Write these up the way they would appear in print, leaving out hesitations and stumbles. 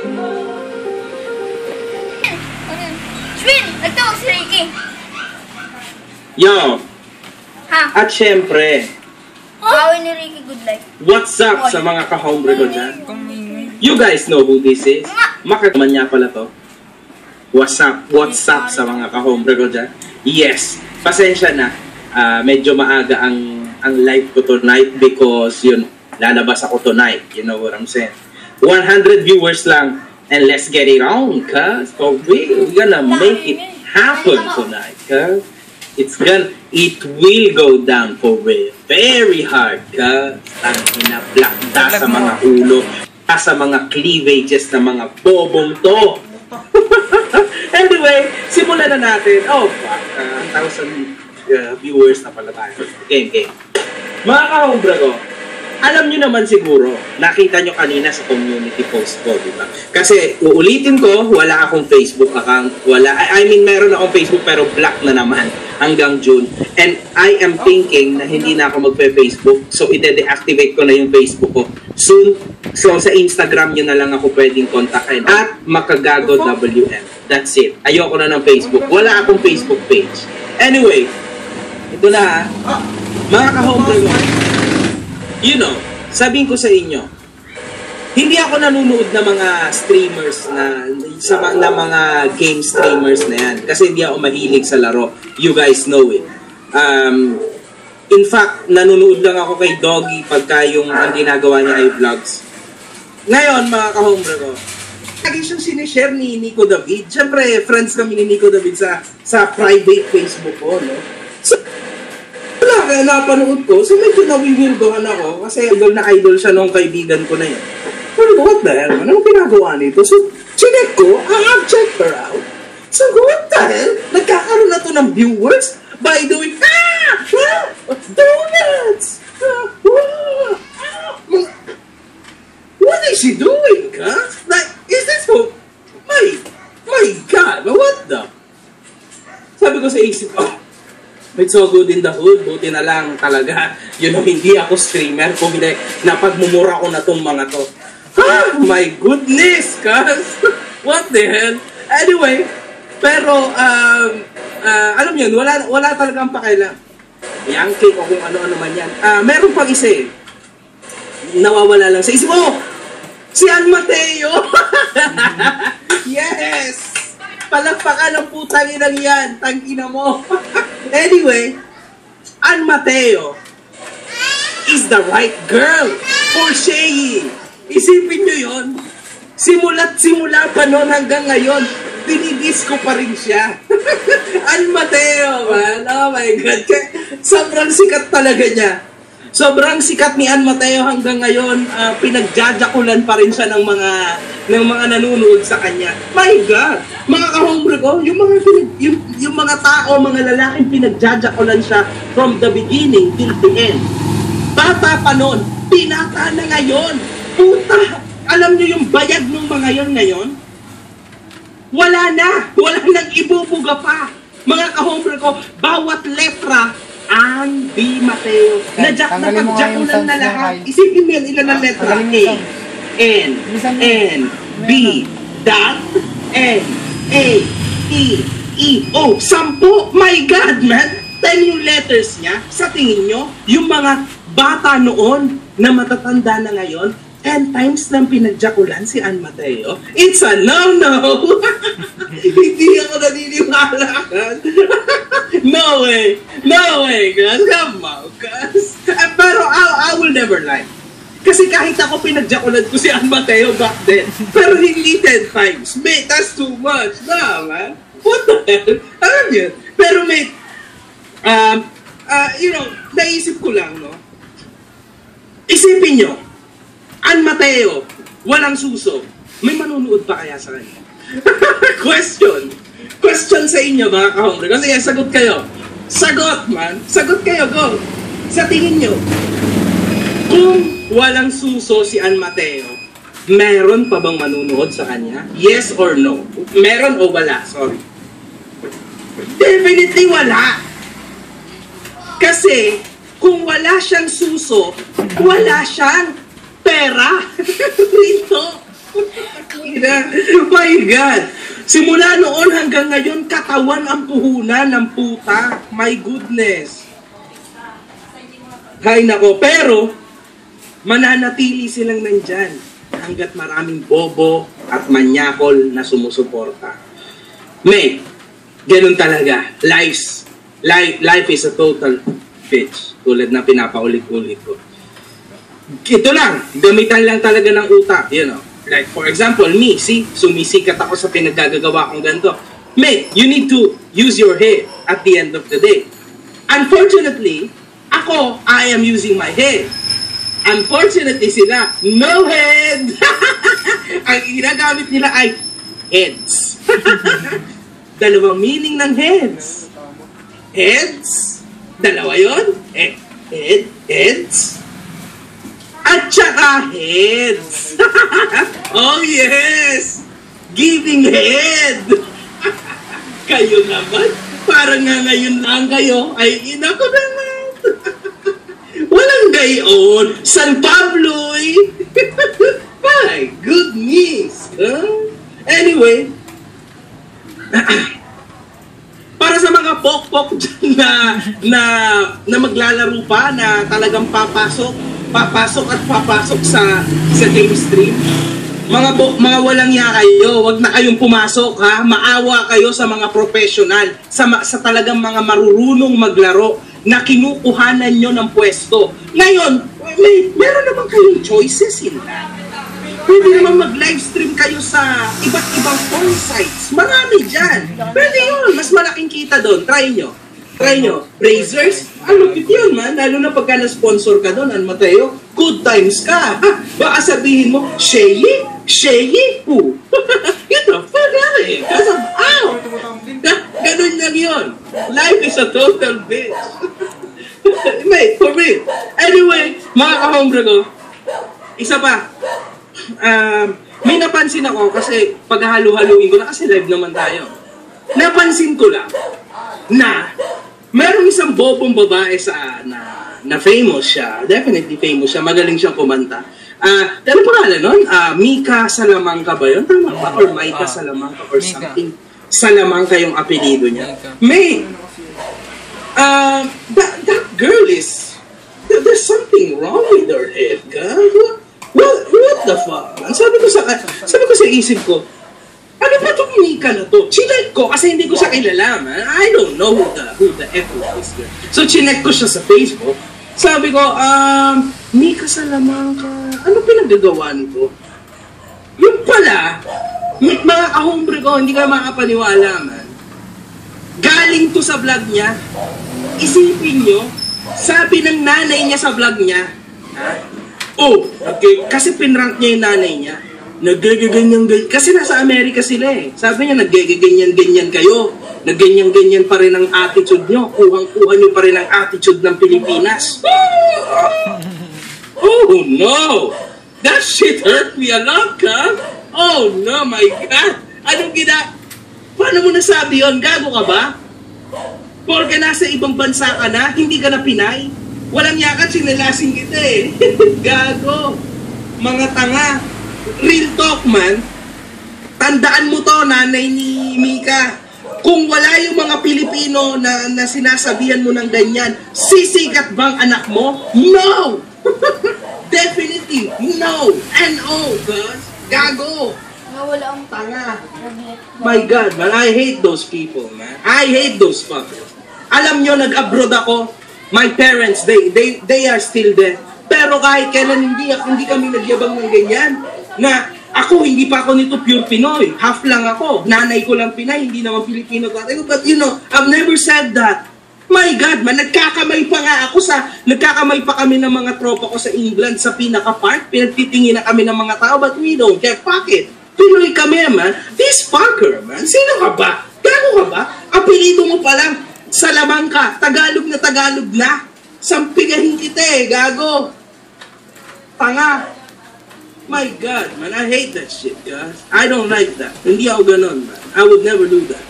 Swin! Nagtawag si Ricky. Yo! Ha? At syempre, Awin ni Ricky, good life. what's up sa mga ka-hombre ko dyan? You guys know who this is? Makakaman niya pala to. What's up sa mga ka-hombre ko dyan? Yes, pasensya na. Medyo maaga ang live ko tonight because yun, lalabas ako tonight. You know what I'm saying? 100 viewers lang. And let's get it on, cuz. For real, we're gonna make it happen tonight, cuz. It will go down for real. Very hard, cuz. Tangina, black ta sa mga ulo, sa mga cleavages na mga bobong to. Anyway, simulan na natin. Oh, fuck. 1,000 viewers na pala tayo. Okay. Mga ka-hombre ko, alam nyo naman siguro, nakita nyo kanina sa community post ko, di ba? Kasi, uulitin ko, wala akong Facebook account. Meron akong Facebook pero black na naman hanggang June. And I am thinking na hindi na ako magpe-Facebook. So, ide-deactivate ko na yung Facebook ko soon. So, sa Instagram nyo na lang ako pwedeng kontakin. At Makagago WM. That's it. Ayoko na ng Facebook. Wala akong Facebook page. Anyway, ito na ha. Mga ka-hombre ko, you know, sabihin ko sa inyo, hindi ako nanonood ng mga streamers na mga game streamers na yan. Kasi hindi ako mahilig sa laro. You guys know it. In fact, nanonood lang ako kay Doggy pagka ang ginagawa niya ay vlogs. Ngayon, mga ka-hombre ko, lagi siyang sinishare ni Nico David. Siyempre, friends kami ni Nico David sa private Facebook ko, no? So, kaya napanood ko, so medyo nawiwildohan ako kasi idol siya nung kaibigan ko na yun. Pero what the hell? Anong pinagawa nito? So, chinek ko, I've checked her out. So, what the hell? Nagkakaroon na to ng viewers by doing, donuts! What is she doing, huh? Like, is this for, my God, what the? Sabi ko sa isip ko, it's so good in the hood, buti na lang talaga. Hindi ako streamer. Kung hindi, napagmumura ko na tong mga to. My goodness, cuz. What the hell? Anyway, pero, alam yun, wala talagang pakailan. Yankee o kung ano-ano man yan. Meron pang isa eh. Nawawala lang sa isip. Oh! Si Ann Mateo! Yes! Palagpakan ng putang inang yan. Tangina mo. Anyway, Ann Mateo is the right girl for Shay. Isipin nyo yun. Simula pa noon hanggang ngayon, dinidisco pa rin siya. Ann Mateo, man. Oh my God. Sobrang sikat talaga niya. Sobrang sikat ni Ann Mateo hanggang ngayon, pinagjajakulan pa rin siya ng mga nanonood sa kanya. My God! Mga ka-hombre ko, yung mga tao, mga lalaking pinagjajakulan siya from the beginning till the end. Bata pa noon, pinata na ngayon. Puta! Alam nyo yung bayag ng mga yon ngayon? Wala nang ibubuga pa. Mga ka-hombre ko, bawat letra, Ann B. Mateo. Napagjakulan na lahat. Isipin mo yan, ilan ang letra? A, N, B, dot, N, A, E, O. 10! My God, man! 10 yung letters niya. Sa tingin nyo, yung mga bata noon na matatanda na ngayon, 10 times lang pinagjakulan si Ann Mateo. It's a no-no! Hindi ako naniniwala, guys. No way, guys. Come on, guys. Pero I will never lie. Kasi kahit ako pinagjakulan ko si Ann Mateo back then, pero hindi 10 times. Mate, that's too much. No, man. What the hell? Alam yun? Pero mate, naisip ko lang, no? Isipin nyo, Ann Mateo, walang suso. May manunood pa kaya sa kanya? Question sa inyo, mga ka-hombre. Kasi sagot kayo. Sagot, man. Sagot kayo, go. Sa tingin nyo, kung walang suso si Ann Mateo, meron pa bang manunood sa kanya? Yes or no? Meron o wala? Sorry. Definitely wala. Kasi, kung wala siyang suso, wala siyang pera. Rito. My God. Simula noon hanggang ngayon, katawan ang puhunan ng puta. My goodness. Hay nako. Pero, mananatili silang nandyan hanggat maraming bobo at manyakol na sumusuporta. May, ganun talaga. Life is a total bitch. Tulad na pinapaulit-ulit ko. Ito lang, gamitan lang talaga ng utak, you know. Like, for example, me, see, sumisikat ako sa pinaggagawa kong ganito. May, you need to use your head at the end of the day. Unfortunately, I am using my head. Unfortunately, sila, no head! Ang ginagamit nila ay heads. Dalawang meaning ng heads. Heads? Dalawa yun? Heads? At saka heads. Oh yes! Giving head! Kayo naman, parang nga ngayon lang kayo ay inako naman. Walang gayon. San Pablo eh. My goodness. Anyway, para sa mga pok-pok dyan na maglalaro pa, na talagang papasok sa game stream, mga walang ya kayo, wag na kayong pumasok ha, maawa kayo sa mga professional, sa talagang mga marurunong maglaro na kinukuhanan nyo ng pwesto. Ngayon, meron naman kayong choices in that. Pwede naman mag-livestream kayo sa iba't ibang porn sites. Marami dyan. Pwede yun. Mas malaking kita doon. Try nyo. Brazers? Lupit yun, man. Lalo na pagka na-sponsor ka doon, Mateo, good times ka. Baka sabihin mo, Sheyi? Who? Get the fuck out of here. Because I'm out. Ganun lang yun. Life is a total bitch. Mate, for me. Anyway, mga kahombre ko, isa pa. May napansin ako kasi paghahalo-haluin ko na kasi live naman tayo. Napansin ko lang na merong isang bobong babae na famous siya. Definitely famous siya. Magaling siyang kumanta. Ano pangalan nun? Mika Salamanca ba yun? Tama ba? Or Maika Salamanca or something. Salamanca yung apelido niya. May, that girl is, there's something wrong with her head, God. What the fuck? Sabi ko sa isip ko, ano ba itong Mika na to? Chinek ko kasi hindi ko siya kilala, man. I don't know who the F is girl. So chinek ko siya sa Facebook. Sabi ko, Mika Salamanca, ano pinagagawa nito? Yung pala, mga kahombre ko, hindi ka makapaniwala, man. Galing to sa vlog niya. Isipin nyo, sabi ng nanay niya sa vlog niya, okay, kasi pinrank niya yung nanay niya. Naggaganyan-ganyan. Kasi nasa Amerika sila eh. Sabi niya, naggaganyan-ganyan kayo. Nagganyan-ganyan pa rin ang attitude nyo. Kuhang-kuha nyo pa rin ang attitude ng Pilipinas. Oh no! That shit hurt me a lot, huh? Oh no, my God! Paano mo nasabi yun? Gago ka ba? Porque nasa ibang bansa ka na, hindi ka na Pinay. Walang yakat, sinalasin kita eh. Gago. Mga tanga. Real talk, man. Tandaan mo to, nanay ni Mika. Kung wala yung mga Pilipino na sinasabihan mo ng ganyan, sisikat bang anak mo? No! Definitely, no! N-O, guys. Gago. Wala ang tanga. My God, man, I hate those people, man. I hate those fuckers. Alam nyo, nag-abroad ako. My parents, they are still there. Pero kahit kailan hindi kami nagyabang ng ganyan. Na ako, hindi pa ako nito pure Pinoy. Half lang ako. Nanay ko lang Pinay, hindi naman Pilipino tatay ko. But you know, I've never said that. My God, man, nagkakamay pa kami ng mga tropa ko sa England sa pinaka-park. Pinagtitingin na kami ng mga tao, but we don't care. Fuck it. Pinoy kami, man. This fucker, man. Sino ka ba? Gago ka ba? Apelido mo pa lang. Salamanca. Tagalog na. Sampigahin kita eh. Gago. Tanga. My God, man, I hate that shit, guys. I don't like that. Hindi ako ganon, man. I would never do that.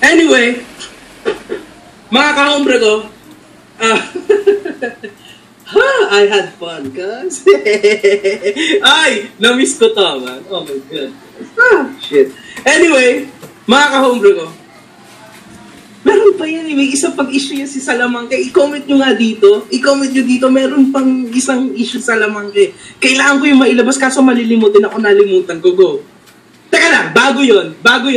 Anyway, mga kahombre ko, I had fun, guys. Ay, na-miss ko to, man. Oh my God. Shit. Anyway, mga ka-homebrew ko, meron pa yan eh. May isang pang issue yan si Salamangke. I-comment nyo nga dito. I-comment nyo dito. Meron pang isang issue sa Salamangke. Kailangan ko yung mailabas kaso malilimutin ako. Nalimutan ko. Go. Teka lang. Bago yun.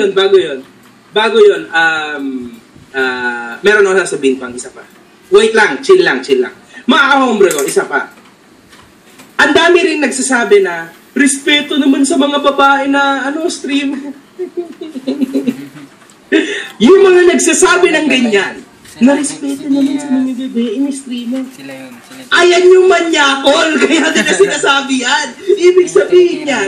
Meron ako sasabihin pang isa pa. Wait lang. Chill lang. Mga ka-hombre ko, isa pa. Ang dami rin nagsasabi na respeto naman sa mga babae na stream. Yung mga nagsasabi ng ganyan, na respeto naman sa mga babae in-streamer. Ayan yung manyakol, kaya nila sinasabi yan. Ibig sabihin yan,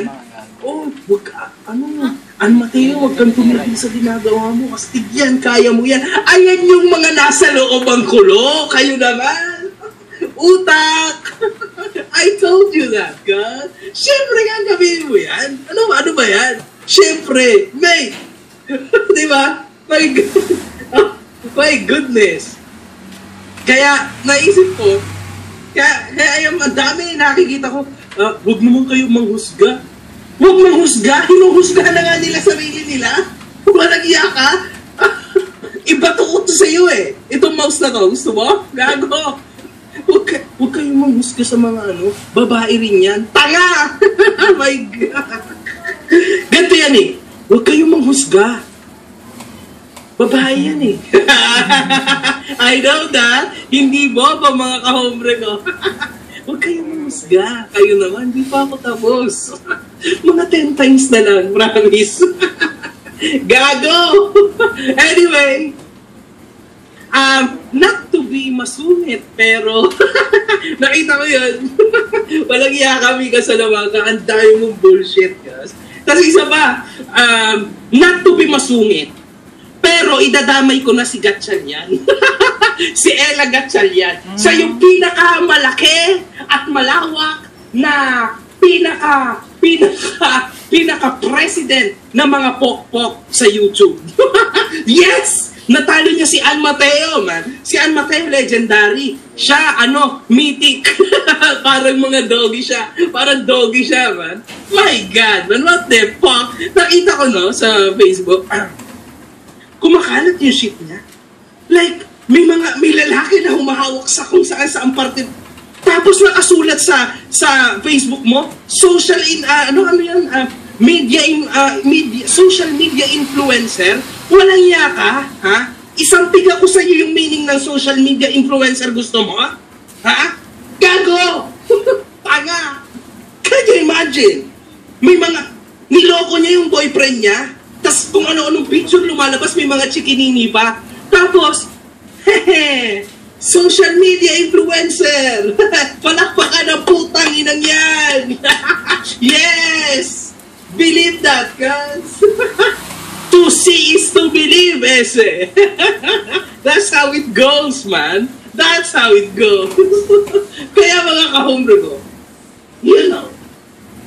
Mateo, wag kang tumigil sa ginagawa mo, kastig yan, kaya mo yan. Ayan yung mga nasa loob ang kulo, kayo naman. Utak! I told you that, God. Siyempre nga gawin mo yan. Ano ba yan? Siyempre, mate. Di ba? My goodness. Kaya, naisip ko, kaya ang dami nakikita ko, huwag naman kayo manghusga. Huwag manghusga. Hinuhusgahan na nga nila sarili nila. Walang iya ka. Iba to sa'yo eh. Itong mouse na to, gusto mo? Gago. Huwag kayong manghusga sa mga babae rin yan. Tanga! My God! Ganito yan eh. Huwag kayong manghusga. Babae yan eh. I know that. Hindi boba mga ka-hombre ko. Huwag kayong manghusga. Kayo naman, di pa ako tapos. Mga 10 times na lang, promise. Gago! Anyway, not to be masungit, pero nakita ko yun. Walang iya kami ka sa Salamangka. Ang dami mong bullshit, guys. Tapos isa pa, not to be masungit, pero idadamay ko na si Gatchalian. Si Ella Gatchalian. Siya yung pinakamalaki at malawak na pinaka-president ng mga pokpok sa YouTube. Yes! Natalo niya si Ann Mateo, man. Si Ann Mateo, legendary. Siya, mythic. Parang mga doggy siya. Parang doggy siya, man. My God, man. What the fuck? Nakita ko, sa Facebook. Kumakalat yung shit niya. Like, may lalaki na humahawak sa kung saan parte. Tapos nakasulat sa Facebook mo, social social media influencer. Walang yaka, ha? Isang tiga ko sa iyo yung meaning ng social media influencer, gusto mo, ha? Gago! Tanga! Can you imagine? May niloko niya yung boyfriend niya, tas kung ano-anong picture lumalabas, may mga chikinini pa. Tapos, social media influencer! Palakpakan ang putang inang yan! Yes! Believe that, guys! To see is to believe, ese! That's how it goes, man! That's how it goes! Kaya mga ka-hombre ko,